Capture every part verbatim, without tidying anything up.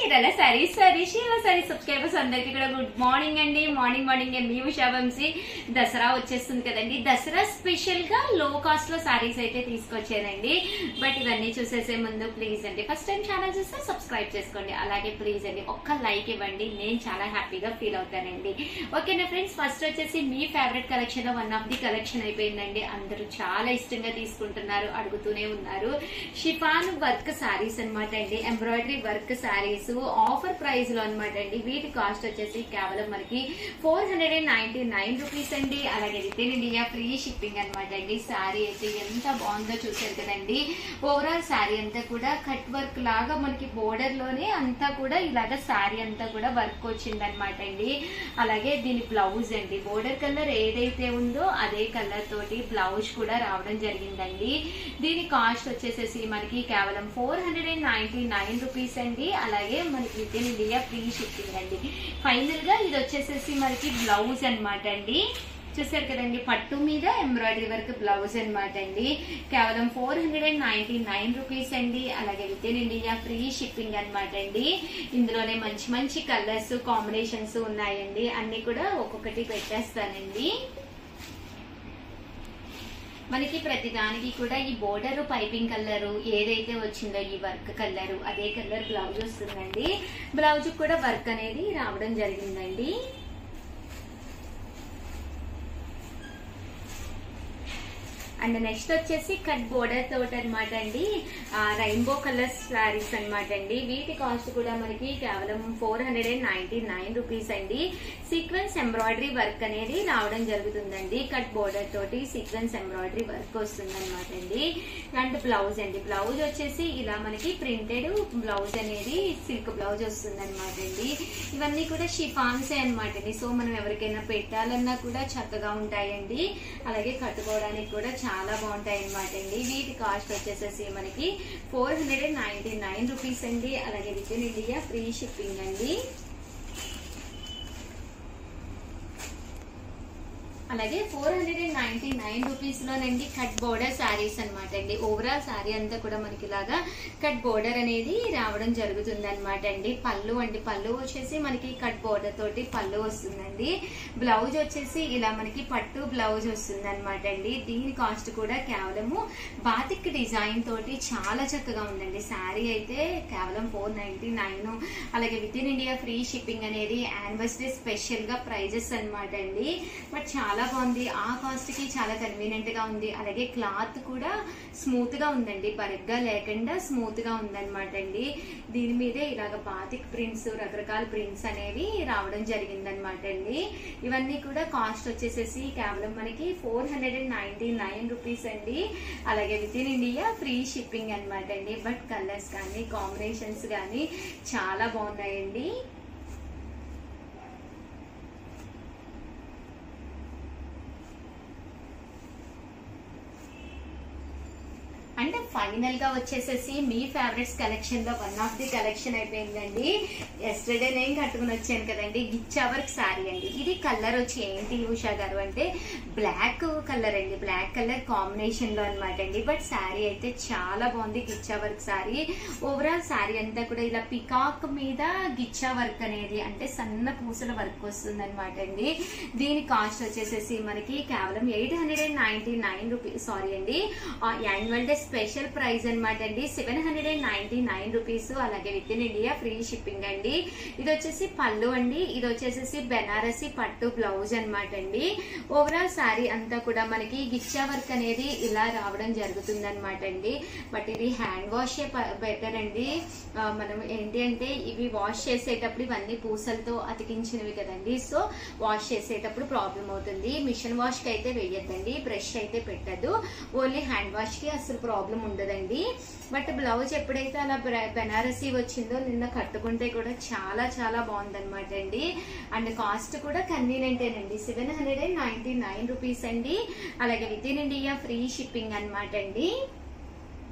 ఇదలా సరీ సరీ శివ సరీ subscribers అందరికి కూడా good morning అండి. మార్నింగ్ మార్నింగ్ మీ ఉషా వంశీ. దసరా వచ్చేస్తుంది కదండి, దసరా స్పెషల్ గా లో కాస్ట్ లో సారీస్ అయితే తీసుకొచ్చానండి. బట్ ఇవన్నీ చూసేసే ముందు ప్లీజ్ అండి ఫస్ట్ టైం ఛానల్ చూస్తే సబ్స్క్రైబ్ చేసుకోండి. అలాగే ప్లీజ్ అండి ఒక్క లైక్ ఇవ్వండి, నేను చాలా హ్యాపీగా ఫీల్ అవుతానండి. ఓకేనా ఫ్రెండ్స్, ఫస్ట్ వచ్చేసి మీ ఫేవరెట్ కలెక్షన్ లో వన్ ఆఫ్ ది కలెక్షన్ అయిపోయిందండి. అందరూ చాలా ఇష్టంగా తీసుకుంటున్నారు, అడుగుతూనే ఉన్నారు. షిఫాన్ వర్క్ సారీస్ అనమాట అండి, embroidery work sarees offer price లో అనమాట అండి. వీటి కాస్ట్ వచ్చేసి కేవలం మనకి four hundred and ninety nine rupees అండి. అలాగే with in India free shipping అనమాట అండి. సారీ అయితే ఎంత బాగుందో చూసారు కదండి. ఓవరాల్ సారీ అంతా కూడా కట్ వర్క్ లాగా మనకి బోర్డర్ లోనే అంతా కూడా ఇలాగ సారీ అంతా కూడా వర్క్ వచ్చింది అనమాట అండి. అలాగే దీని బ్లౌజ్ అండి, బోర్డర్ కలర్ ఏదైతే ఉందో అదే కలర్ తోటి బ్లౌజ్ కూడా రావడం జరిగిందండి. దీని కాస్ట్ వచ్చేసేసి మనకి కేవలం four hundred and ninety nine rupees అండి. అలాగే మనకి with in India free shipping అండి. ఫైనల్ గా ఇది వచ్చేసేసి మనకి బ్లౌజ్ అనమాట అండి. చూసారు కదండి, పట్టు మీద ఎంబ్రాయిడరీ వర్క్ బ్లౌజ్ అనమాట అండి. కేవలం four hundred and ninety nine rupees అండి. అలాగే with in India free shipping అనమాట అండి. ఇందులోనే మంచి మంచి కలర్స్ కాంబినేషన్స్ ఉన్నాయండి. అన్ని కూడా ఒక్కొక్కటి పెట్టేస్తానండి. మనకి ప్రతి దానికి కూడా ఈ బోర్డర్ పైపింగ్ కలర్ ఏదైతే వచ్చిందో ఈ వర్క్ కలర్ అదే కలర్ బ్లౌజ్ వస్తుందండి. బ్లౌజ్ కూడా వర్క్ అనేది రావడం జరిగిందండి. అండ్ నెక్స్ట్ వచ్చేసి కట్ బోర్డర్ తోటి అనమాట అండి, రెయిన్బో కలర్స్ సారీస్ అనమాట అండి. వీటి కాస్ట్ కూడా మనకి కేవలం four hundred and ninety nine rupees అండి. సీక్వెన్స్ ఎంబ్రాయిడరీ వర్క్ అనేది రావడం జరుగుతుందండి. కట్ బోర్డర్ తోటి సీక్వెన్స్ ఎంబ్రాయిడరీ వర్క్ వస్తుంది అనమాట అండి. అండ్ బ్లౌజ్ అండి, బ్లౌజ్ వచ్చేసి ఇలా మనకి ప్రింటెడ్ బ్లౌజ్ అనేది సిల్క్ బ్లౌజ్ వస్తుంది అనమాట అండి. ఇవన్నీ కూడా షిఫాన్సే అనమాట అండి. సో మనం ఎవరికైనా పెట్టాలన్నా కూడా చక్కగా ఉంటాయండి. అలాగే కట్టుకోవడానికి కూడా చాలా బాగుంటాయి అనమాట అండి. వీటి కాస్ట్ వచ్చేసేసి మనకి four hundred and ninety nine rupees అండి. అలాగే with in India free shipping అండి. అలాగే four hundred and ninety nine rupees లోనండి కట్ బోర్డర్ శారీస్ అనమాట అండి. ఓవరాల్ శారీ అంతా కూడా మనకి ఇలాగా కట్ బోర్డర్ అనేది రావడం జరుగుతుంది అనమాట అండి. పళ్ళు అండి, పళ్ళు వచ్చేసి మనకి కట్ బోర్డర్ తోటి పళ్ళు వస్తుందండి. బ్లౌజ్ వచ్చేసి ఇలా మనకి పట్టు బ్లౌజ్ వస్తుంది అనమాట అండి. దీని కాస్ట్ కూడా కేవలము బాతిక్ డిజైన్ తోటి చాలా చక్కగా ఉందండి. శారీ అయితే కేవలం ఫోర్ నైన్టీ నైన్. అలాగే with in India free shipping అనేది యానివర్సరీ స్పెషల్ గా ప్రైజెస్ అనమాట అండి. బట్ చాలా చాలా బాగుంది, ఆ కాస్ట్ కి చాలా కన్వీనియంట్ గా ఉంది. అలాగే క్లాత్ కూడా స్మూత్ గా ఉందండి, బరగ్గా లేకుండా స్మూత్ గా ఉందన్నమాట అండి. దీని మీదే ఇలాగ బాతిక్ ప్రింట్స్, రకరకాల ప్రింట్స్ అనేవి రావడం జరిగిందనమాట అండి. ఇవన్నీ కూడా కాస్ట్ వచ్చేసేసి కేవలం మనకి four hundred and ninety nine rupees అండి. అలాగే with in India free shipping అనమాట అండి. బట్ కలర్స్ కానీ కాంబినేషన్స్ కానీ చాలా బాగున్నాయండి. అంటే ఫైనల్ గా వచ్చేసేసి మీ ఫేవరెట్స్ కలెక్షన్ లో వన్ ఆఫ్ ది కలెక్షన్ అయిపోయిందండి. ఎస్టర్డే నేను కట్టుకుని వచ్చాను కదండి, గిచ్చా వర్క్ సారీ అండి. ఇది కలర్ వచ్చి ఏంటి ఉషా గారు అంటే బ్లాక్ కలర్ అండి, బ్లాక్ కలర్ కాంబినేషన్ లో అనమాట అండి. బట్ సారీ అయితే చాలా బాగుంది, గిచ్చా వర్క్ సారీ. ఓవరాల్ సారీ అంతా కూడా ఇలా పికాక్ మీద గిచ్చా వర్క్ అనేది అంటే సన్న పూసల వర్క్ వస్తుంది అనమాట అండి. దీని కాస్ట్ వచ్చేసేసి మనకి కేవలం eight hundred and ninety nine rupees sorry అండి యాన్యువల్ డే స్పెషల్ ప్రైస్ అనమాట అండి. Seven hundred and ninety nine rupees. అలాగే with in India free shipping అండి. ఇది వచ్చేసి పళ్ళు అండి, ఇది వచ్చేసి బెనారసి పట్టు బ్లౌజ్ అనమాట అండి. ఓవరాల్ సారీ అంతా కూడా మనకి గిచ్చా వర్క్ అనేది ఇలా రావడం జరుగుతుంది అనమాట అండి. బట్ ఇది హ్యాండ్ వాష్ బెటర్ అండి. మనం ఏంటి అంటే ఇవి వాష్ చేసేటప్పుడు ఇవన్నీ పూసలతో అతికించినవి కదండి, సో వాష్ చేసేటప్పుడు ప్రాబ్లం అవుతుంది. మిషన్ వాష్ కి అయితే వేయద్దండి, బ్రష్ అయితే పెట్టద్దు, ఓన్లీ హ్యాండ్ వాష్ కి అసలు ప్రాబ్లం ఉండదండి. బట్ బ్లౌజ్ ఎప్పుడైతే అలా బెనారసీ వచ్చిందో నిన్న కట్టుకుంటే కూడా చాలా చాలా బాగుందన్నమాట అండి. అండ్ కాస్ట్ కూడా కన్వీనియంటేనండి, seven hundred and ninety nine rupees అండి. అలాగే with in India free shipping అనమాట అండి.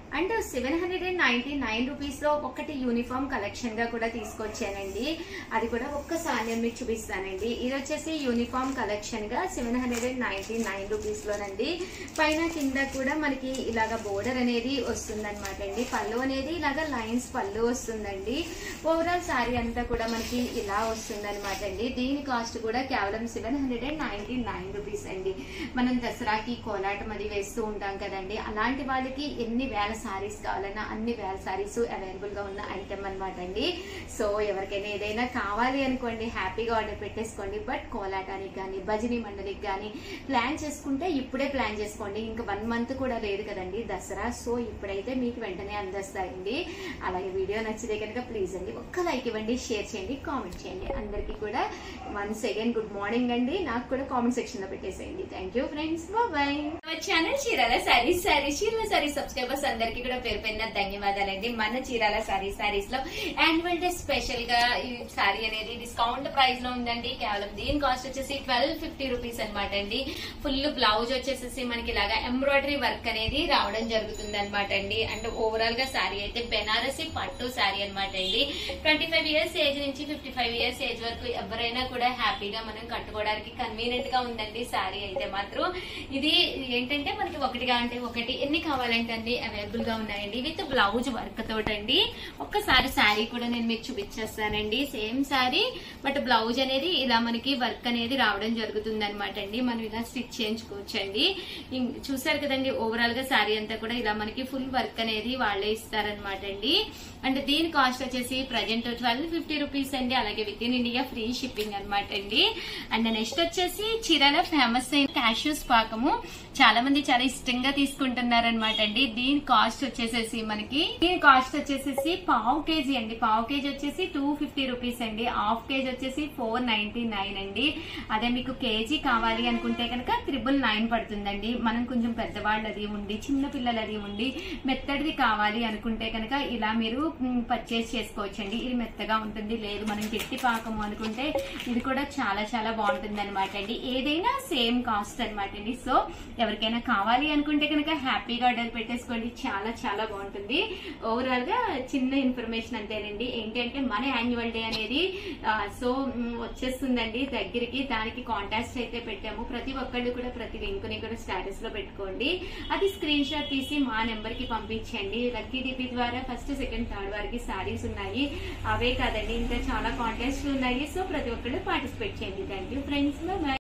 And seven hundred and ninety nine rupees లో ఒకటి యూనిఫామ్ కలెక్షన్ గా కూడా తీసుకొచ్చానండి. అది కూడా ఒక్కసారి నేను మీకు చూపిస్తానండి. ఇది వచ్చేసి యూనిఫామ్ కలెక్షన్ గా seven hundred and ninety nine rupees లోనండి. పైన కింద కూడా మనకి ఇలాగ బోర్డర్ అనేది వస్తుంది అనమాట అండి. పళ్ళు అనేది ఇలాగ లైన్స్ పళ్ళు వస్తుందండి. ఓవరాల్ సారీ అంతా కూడా మనకి ఇలా వస్తుంది అనమాట అండి. దీని కాస్ట్ కూడా కేవలం seven hundred and ninety nine rupees అండి. మనం దసరాకి కోలాటం అది వేస్తూ ఉంటాం కదండి, అలాంటి వాళ్ళకి ఎన్ని వేల సారీస్ కావాలన్నా అన్ని వేల సారీస్ అవైలబుల్ గా ఉన్న ఐటమ్ అనమాట అండి. సో ఎవరికైనా ఏదైనా కావాలి అనుకోండి, హ్యాపీగా ఆర్డర్ పెట్టేసుకోండి. బట్ కోలాటానికి కానీ భజనీ మండలికి కానీ ప్లాన్ చేసుకుంటే ఇప్పుడే ప్లాన్ చేసుకోండి. ఇంకా వన్ మంత్ కూడా లేదు కదండి దసరా. సో ఇప్పుడైతే మీకు వెంటనే అందేస్తాయండి. అలాగే వీడియో నచ్చితే కనుక ప్లీజ్ అండి ఒక్క లైక్ ఇవ్వండి, షేర్ చేయండి, కామెంట్ చేయండి. అందరికీ కూడా వన్స్ అగైన్ గుడ్ మార్నింగ్ అండి. నాకు కూడా కామెంట్ సెక్షన్ లో పెట్టేసేయండి. Thank you friends, bye. Channel Chirala sarees sarees Chirala saree subscribers అందరికీ కూడా పేరు పైన ధన్యవాదాలండి. మన చీరాల సారీ సారీస్ లో యాన్యువల్ డే స్పెషల్ గా ఈ సారీ అనేది డిస్కౌంట్ ప్రైస్ లో ఉందండి. కేవలం దీని కాస్ట్ వచ్చేసి ట్వెల్వ్ ఫిఫ్టీ రూపీస్ అనమాట అండి. ఫుల్ బ్లౌజ్ వచ్చేసి మనకి ఇలాగా ఎంబ్రాయిడరీ వర్క్ అనేది రావడం జరుగుతుంది అనమాట అండి. అండ్ ఓవరాల్ గా సారీ అయితే బెనారసి పట్టు సారీ అనమాట అండి. ట్వంటీ ఫైవ్ ఇయర్స్ ఏజ్ నుంచి ఫిఫ్టీ ఫైవ్ ఇయర్స్ ఏజ్ వరకు ఎవరైనా కూడా హ్యాపీగా మనం కట్టుకోవడానికి కన్వీనియంట్ గా ఉందండి సారీ అయితే మాత్రం. ఇది ఏంటంటే మనకి ఒకటిగా అంటే ఒకటి ఎన్ని కావాలంటే అండి అవైలబుల్ గా ఉన్నాయండి విత్ బ్లౌజ్ వర్క్ తోటండి. ఒక్కసారి శారీ కూడా నేను మీకు చూపించేస్తానండి. సేమ్ శారీ బట్ బ్లౌజ్ అనేది ఇలా మనకి వర్క్ అనేది రావడం జరుగుతుంది అనమాట అండి. మనం ఇలా స్టిచ్ చేయించుకోవచ్చండి. చూసారు కదండి ఓవరాల్ గా శారీ అంతా కూడా ఇలా మనకి ఫుల్ వర్క్ అనేది వాళ్ళే ఇస్తారనమాట అండి. అండ్ దీని కాస్ట్ వచ్చేసి ప్రజెంట్ ట్వెల్వ్ ఫిఫ్టీ రూపీస్ అండి. అలాగే with in India free shipping అనమాట అండి. అండ్ నెక్స్ట్ వచ్చేసి చీరాల ఫేమస్ అయిన క్యాష్యూస్ పాకము చాలా మంది చాలా ఇష్టంగా తీసుకుంటున్నారు అనమాట అండి. దీని కాస్ట్ వచ్చేసేసి మనకి దీని కాస్ట్ వచ్చేసేసి పావు కేజీ అండి. పావు కేజీ వచ్చేసి టూ ఫిఫ్టీ రూపీస్ అండి. హాఫ్ కేజీ వచ్చేసి ఫోర్ నైన్టీ నైన్ అండి. అదే మీకు కేజీ కావాలి అనుకుంటే కనుక త్రిబుల్ నైన్ పడుతుందండి. మనం కొంచెం పెద్దవాళ్ళు అది ఉండి చిన్న పిల్లలు అది ఉండి మెత్తడిది కావాలి అనుకుంటే కనుక ఇలా మీరు పర్చేస్ చేసుకోవచ్చండి. ఇది మెత్తగా ఉంటుంది. లేదు మనం గట్టి పాకము అనుకుంటే ఇది కూడా చాలా చాలా బాగుంటుంది అనమాట అండి. ఏదైనా సేమ్ కాస్ట్ అనమాట అండి. సో ఎవరికైనా కావాలి అనుకుంటే కనుక హ్యాపీగా ఆర్డర్ పెట్టేసుకోండి. చాలా చాలా బాగుంటుంది. ఓవరాల్ గా చిన్న ఇన్ఫర్మేషన్ అంతేనండి. ఏంటంటే మన యాన్యువల్ డే అనేది సో వచ్చేస్తుందండి దగ్గరికి. దానికి కాంటాక్ట్స్ అయితే పెట్టాము. ప్రతి ఒక్కళ్ళు కూడా ప్రతి లింక్ ని కూడా స్టేటస్ లో పెట్టుకోండి. అది స్క్రీన్ షాట్ తీసి మా నెంబర్ కి పంపించండి. లక్కీ డిపి ద్వారా ఫస్ట్ సెకండ్ థర్డ్ వారికి సారీస్ ఉన్నాయి. అవే కాదండి ఇంకా చాలా కాంటాక్ట్స్ ఉన్నాయి. సో ప్రతి ఒక్కళ్ళు పార్టిసిపేట్ చేయండి. Thank you friends, bye.